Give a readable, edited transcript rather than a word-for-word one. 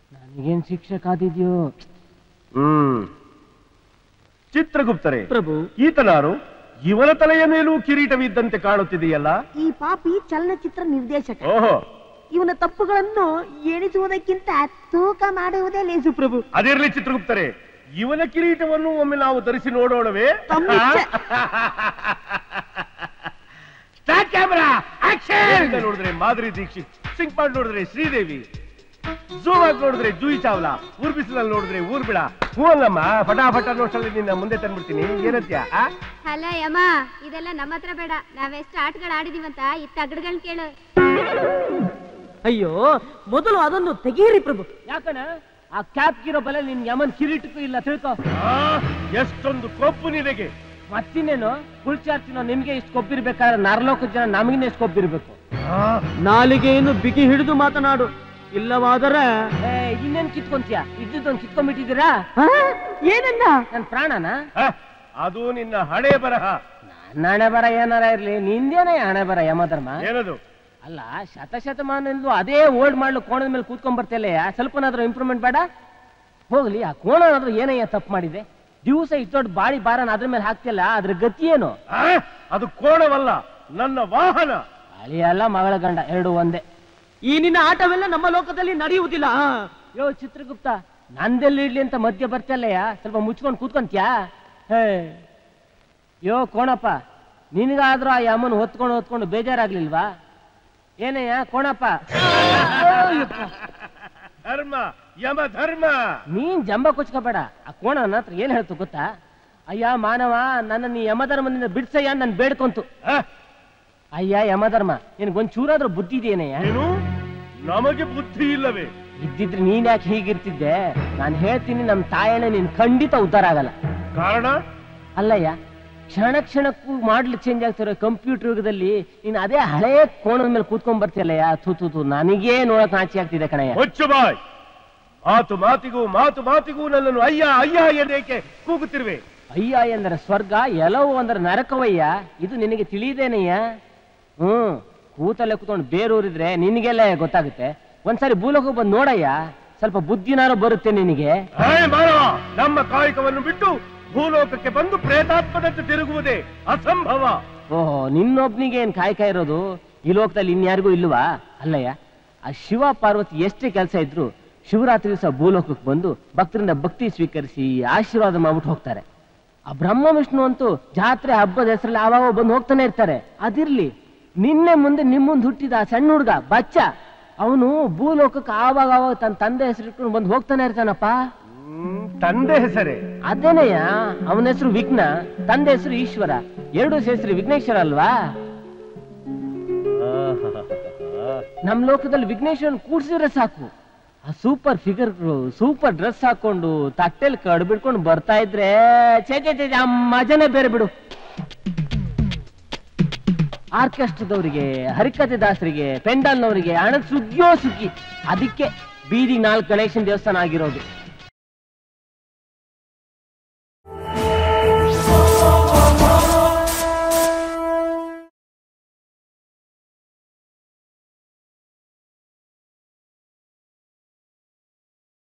ನನಗೇನ್ ಶಿಕ್ಷೆ ಕಾದಿದ್ಯೋ? ಚಿತ್ರಗುಪ್ತರೇ ಪ್ರಭು, ಈತನಾರು? ಇವನ ತಲೆಯ ಮೇಲೂ ಕಿರೀಟವಿದ್ದಂತೆ ಕಾಣುತ್ತಿದೆಯಲ್ಲ? ಈ ಪಾಪಿ ಚಲನಚಿತ್ರ ನಿರ್ದೇಶಕ. ಓಹೋ, ಇವನ ತಪ್ಪುಗಳನ್ನು ಎಣಿಸುವುದಕ್ಕಿಂತ ತೂಕ ಮಾಡುವುದೇ ಲೇಸು ಪ್ರಭು. ಅದಿರ್ಲಿ ಚಿತ್ರಗುಪ್ತರೇ, ಇವನ ಕಿರೀಟವನ್ನು ಒಮ್ಮೆ ನಾವು ಧರಿಸಿ ನೋಡೋಣವೇ? Start camera action! ನೋಡಿದ್ರೆ ಮಾಧುರಿ ದೀಕ್ಷಿತ್, ಸಿಂಕ್ ಮಾಡಿ ನೋಡಿದ್ರೆ ಶ್ರೀದೇವಿ, ಝೂಮ್ ಆಗಿ ನೋಡಿದ್ರೆ ಜೂಯಿ ಚಾವ್ಲಾ, ಊರ್ಬಿಸಿಲಲ್ಲಿ ನೋಡಿದ್ರೆ ಊರ್ಬಿಡ. ಹೂ ಅಲ್ಲಮ್ಮ, ಫಟಾಫಟ ನೋಡ್ಸಲ್ಲಿ ನಿನ್ನ ಮುಂದೆ ತಂದ್ಬಿಡ್ತೀನಿ. ಏನತ್ಯ? ಅಲ್ಲ ಯಮ್ಮ, ಇದೆಲ್ಲ ನಮ್ಮ ಹತ್ರ ಬೇಡ. ನಾವೆಷ್ಟು ಆಟಗಳು ಆಡಿದೀವಂತ ಈ ತಗಡ್ಗಳ್ ಕೇಳು. ಅಯ್ಯೋ, ಮೊದಲು ಅದನ್ನು ತೆಗೀರಿ ಪ್ರಭು. ಯಾಕಣ ಆ ಕ್ಯಾಪ್ಗಿರೋ ಬಲೆ ನಿನ್ ಯಮನ್ ಕಿರೀಟಕ್ಕೂ ಇಲ್ಲ, ತಿಳ್ಕೊ. ಎಷ್ಟೊಂದು ಕೊಬ್ಬು ನಿನಗೆ! ಮತ್ತಿನ್ನೇನು ಕುಳ್ಚಾರ್ತಿನೋ, ನಿಮ್ಗೆ ಇಷ್ಟು ಕೊಬ್ಬಿರ್ಬೇಕಾದ್ರೆ ನರಲೋಕ ಜನ ನಮಗಿನ ಎಷ್ಟು ಕೊಬ್ಬಿರ್ಬೇಕು. ನಾಲಿಗೆಯನ್ನು ಬಿಗಿ ಹಿಡಿದು ಮಾತನಾಡು, ಇಲ್ಲವಾದರೆ ಇನ್ನೇನ್ ಕಿತ್ಕೊಂತೀಯ? ಇದ್ದೊಂದು ಕಿತ್ಕೊಂಡ್ಬಿಟ್ಟಿದ್ದೀರಾ? ಏನನ್ನ? ನನ್ ಪ್ರಾಣನ? ಅದು ನಿನ್ನ ಹಣೆ ಬರಹ. ನನ್ನ ಹಣೆ ಬರ ಏನಾರ ಇರ್ಲಿ, ನಿಂದೇನೆ ಹಣೆ ಬರ ಯಮಧರ್ಮ. ಏನದು? ಅಲ್ಲ, ಶತಮಾನದಿಂದಲೂ ಅದೇ ಓಲ್ಡ್ ಮಾಡ್ಲು ಕೋಣದ ಮೇಲೆ ಕೂತ್ಕೊಂಡ್ ಬರ್ತಲ್ಲ, ಸ್ವಲ್ಪನಾದ್ರೂ ಇಂಪ್ರೂವ್ಮೆಂಟ್ ಬೇಡ? ಹೋಗ್ಲಿ, ಆ ಕೋಣನಾದ್ರೂ ಏನಯ್ಯ ತಪ್ಪು ಮಾಡಿದೆ? ದಿವಸ ಇಷ್ಟು ದೊಡ್ಡ ಬಾಡಿ ಬಾರನ ಅದ್ರ ಮೇಲೆ ಹಾಕ್ತಿಲ್ಲ, ಅದ್ರ ಗತಿ ಏನು? ಅದು ಕೋಣವಲ್ಲ, ನನ್ನ ವಾಹನ. ಅಳಿಯಲ್ಲ ಮಗಳ ಗಂಡ ಎರಡು ಒಂದೇ. ಈ ನಿನ್ನ ಆಟವೆಲ್ಲ ನಮ್ಮ ಲೋಕದಲ್ಲಿ ನಡೆಯುವುದಿಲ್ಲ. ಯೋ ಚಿತ್ರಗುಪ್ತ, ನಂದೆಲ್ಲಿ ಇಡ್ಲಿ ಅಂತ ಮಧ್ಯ ಬರ್ತಲ್ಲಯ್ಯ, ಸ್ವಲ್ಪ ಮುಚ್ಕೊಂಡು ಕೂತ್ಕೊಂತ್ಯಾ? ಹೇ ಯೋ ಕೋಣಪ್ಪ, ನಿನಗಾದ್ರೂ ಆ ಯಮನ್ ಹೊತ್ಕೊಂಡು ಬೇಜಾರಾಗ್ಲಿಲ್ವಾ? ಏನಯ್ಯ ಕೋಣಪ್ಪ? ಧರ್ಮ, ಯಮ ಧರ್ಮ. ನೀನ್ ಜಂಬ ಕೊಚ್ಕೋಬೇಡ. ಆ ಕೋಣ ನನ್ನ ಹತ್ರ ಏನ್ ಹೇಳ್ತು ಗೊತ್ತಾ? ಅಯ್ಯ ಮಾನವ, ನನ್ನ ನೀ ಯಮಧರ್ಮದಿಂದ ಬಿಡ್ಸಯ್ಯ ನನ್ ಬೇಡ್ಕೊಂತು. ಅಯ್ಯ ಯಮಧರ್ಮ, ನಿನ್ಗೊಂಚೂರಾದ್ರೂ ಬುದ್ಧಿ ಇದೆಯೇನಯ್ಯ? ಏನು, ನಮಗೆ ಬುದ್ಧಿ ಇಲ್ಲವೇ? ಇದ್ದಿದ್ರೆ ನೀನ್ ಯಾಕೆ ಹೀಗಿರ್ತಿದ್ದೆ? ನಾನು ಹೇಳ್ತೀನಿ, ನಮ್ ತಾಯಣ್ಣ ನೀನ್ ಖಂಡಿತ ಉದ್ಧಾರ ಆಗಲ್ಲ. ಕಾರಣ? ಅಲ್ಲಯ್ಯ, ಕ್ಷಣಕ್ಕೂ ಮಾಡ್ಲಿಕ್ಕೆ ಚೇಂಜ್ ಆಗ್ತಿರೋ ಕಂಪ್ಯೂಟರ್ ಯುಗದಲ್ಲಿ ನೀನ್ ಅದೇ ಹಳೇ ಕೋಣದ ಮೇಲೆ ಕೂತ್ಕೊಂಡ್ ಬರ್ತಿಯಲ್ಲಯ್ಯ. ತೂ ನನಗೇ ನೋಡಕ್ ನಾಚಿ ಆಗ್ತಿದೆ ಕಣಯ್ಯ. ಹೊಚ್ಚು ಬಾಯ್! ಮಾತು ಮಾತಿಗೂ ನನ್ನನ್ನು ಅಯ್ಯ ಅಯ್ಯ ಎಂದೇಕೆ ಕೂಗುತ್ತಿರುವೆ? ಅಯ್ಯ ಎಂದರೆ ಸ್ವರ್ಗ, ಎಲ್ಲವೂ ಅಂದ್ರೆ ನರಕವಯ್ಯ. ಇದು ನಿನಗೆ ತಿಳಿದೇನಯ್ಯ? ಕೂತಲ್ಲೇ ಕೂತ್ಕೊಂಡು ಬೇರೂರಿದ್ರೆ ನಿನಗೆಲ್ಲ ಗೊತ್ತಾಗುತ್ತೆ. ಒಂದ್ಸಾರಿ ಭೂಲೋಕ ಬಂದು ನೋಡಯ್ಯ, ಸ್ವಲ್ಪ ಬುದ್ಧಿನಾರು ಬರುತ್ತೆ ನಿನಗೆ. ನಮ್ಮ ಕಾಯಕವನ್ನು ಬಿಟ್ಟು ಭೂಲೋಕಕ್ಕೆ ಬಂದು ಪ್ರೇತಾತ್ಮದಂತೆ ತಿರುಗುವುದೇ ಅಸಂಭವ. ಓಹೋ, ನಿನ್ನೊಬ್ನಿಗೆ ಏನ್ ಕಾಯಕ ಇರೋದು? ಈ ಲೋಕದಲ್ಲಿ ಇನ್ಯಾರಿಗೂ ಇಲ್ವಾ? ಅಲ್ಲಯ್ಯ, ಆ ಶಿವ ಪಾರ್ವತಿ ಎಷ್ಟೇ ಕೆಲಸ ಇದ್ರು ಶಿವರಾತ್ರಿ ದಿವಸ ಭೂಲೋಕಕ್ಕೆ ಬಂದು ಭಕ್ತರಿಂದ ಭಕ್ತಿ ಸ್ವೀಕರಿಸಿ ಆಶೀರ್ವಾದ ಮಾಡ್ಬಿಟ್ಟು ಹೋಗ್ತಾರೆ. ಆ ಬ್ರಹ್ಮ ವಿಷ್ಣು ಅಂತೂ ಜಾತ್ರೆ ಹಬ್ಬದ ಹೆಸರಲ್ಲಿ ಆವಾಗ ಬಂದು ಹೋಗ್ತಾನೆ ಇರ್ತಾರೆ. ಅದಿರ್ಲಿ, ನಿನ್ನೆ ಮುಂದೆ ನಿಮ್ಮುಂದ್ ಹುಟ್ಟಿದ ಆ ಸಣ್ಣ ಹುಡುಗ ಬಚ್ಚ, ಅವನು ಭೂಲೋಕಕ್ಕೆ ಆವಾಗ ತನ್ನ ತಂದೆ ಹೆಸರಿಟ್ಕೊಂಡು ಬಂದು ಹೋಗ್ತಾನೆ ಇರ್ತಾನಪ್ಪ. ತಂದೆ ಹೆಸರೇ? ಅದೇನಯ್ಯ, ಅವನ ಹೆಸರು ವಿಘ್ನ, ತಂದೆ ಹೆಸರು ಈಶ್ವರ. ಎರಡು ಹೆಸರು ವಿಘ್ನೇಶ್ವರ ಅಲ್ವಾ? ನಮ್ ಲೋಕದಲ್ಲಿ ವಿಘ್ನೇಶ್ವರನ್ ಕೂಡ್ಸಿದ್ರೆ ಸಾಕು, ಆ ಸೂಪರ್ ಫಿಗರ್, ಸೂಪರ್ ಡ್ರೆಸ್ ಹಾಕೊಂಡು ತಟ್ಟೆಲ್ ಕಡ್ ಬಿಡ್ಕೊಂಡು ಬರ್ತಾ ಇದ್ರೆ ಚೇ ಮಜನೇ ಬೇರೆ ಬಿಡು. ಆರ್ಕೆಸ್ಟ್ರಾದವರಿಗೆ, ಹರಿಕತೆ ದಾಸರಿಗೆ, ಪೆಂಡಲ್ನವರಿಗೆ ಹಣದ ಸುಗ್ಗಿಯೋ ಸುಗ್ಗಿ. ಅದಕ್ಕೆ ಬೀದಿಗೆ 4 ಗಣೇಶನ್ ದೇವಸ್ಥಾನ ಆಗಿರೋದು.